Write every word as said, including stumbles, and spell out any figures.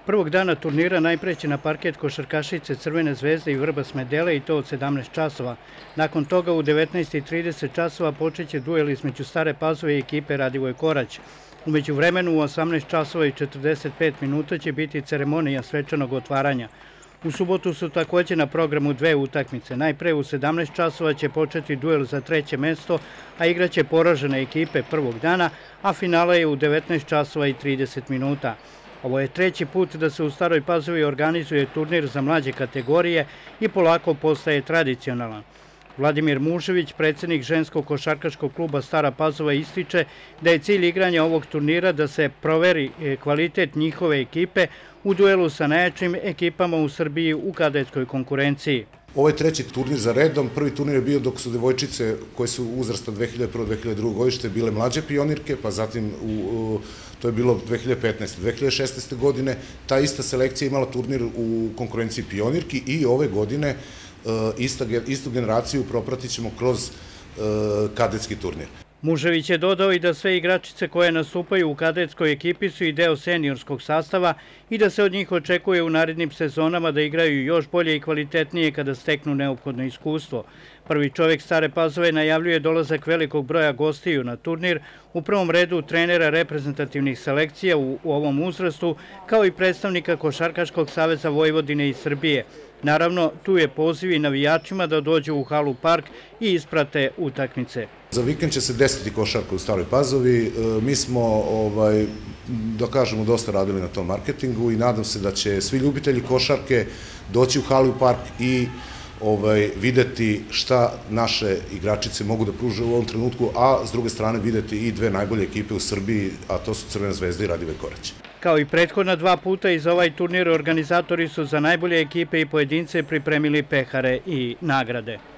Prvog dana turnira najpre će na parket košarkašice Crvene zvezde i Vrba Smedele i to od sedamnaest časova. Nakon toga u devetnaest i trideset časova počeće duel između Stare Pazove i ekipe Radivoj Korać. U međuvremenu u osamnaest časova i četrdeset pet minuta će biti ceremonija svečanog otvaranja. U subotu su takođe na programu dve utakmice. Najpre u sedamnaest časova će početi duel za treće mesto, a igraće poražene ekipe prvog dana, a finala je u devetnaest časova i trideset minuta. Ovo je treći put da se u Staroj Pazovi organizuje turnir za mlađe kategorije i polako postaje tradicionalan. Vladimir Mužević, predsednik ženskog košarkaškog kluba Stara Pazova, ističe da je cilj igranja ovog turnira da se proveri kvalitet njihove ekipe u duelu sa najjačim ekipama u Srbiji u kadetskoj konkurenciji. Ovo je treći turnir za redom. Prvi turnir je bio dok su devojčice koje su uzrasta dve hiljade prve do dve hiljade druge godište bile mlađe pionirke, pa zatim u, to je bilo dve hiljade petnaeste. dve hiljade šesnaeste. godine ta ista selekcija imala turnir u konkurenciji pionirki i ove godine istu generaciju propratit ćemo kroz kadetski turnir. Mužević je dodao i da sve igračice koje nastupaju u kadetskoj ekipi su i deo seniorskog sastava i da se od njih očekuje u narednim sezonama da igraju još bolje i kvalitetnije kada steknu neophodno iskustvo. Prvi čovek Stare Pazove najavljuje dolazak velikog broja gostiju na turnir, u prvom redu trenera reprezentativnih selekcija u ovom uzrastu, kao i predstavnika Košarkaškog saveza Vojvodine i Srbije. Naravno, tu je poziv i navijačima da dođu u halu Park i isprate utakmice. Za vikend će se desiti košarka u Staroj Pazovi. Mi smo, ovaj, da kažemo, dosta radili na tom marketingu i nadam se da će svi ljubitelji košarke doći u halu Park i ovaj, videti šta naše igračice mogu da pruže u ovom trenutku, a s druge strane videti i dve najbolje ekipe u Srbiji, a to su Crvena zvezda i Radivoj Korać. Kao i prethodna dva puta i za ovaj turnir organizatori su za najbolje ekipe i pojedince pripremili pehare i nagrade.